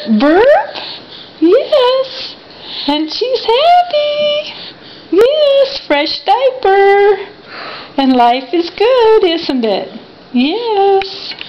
Burp? Yes. And she's happy. Yes, fresh diaper. And life is good, isn't it? Yes.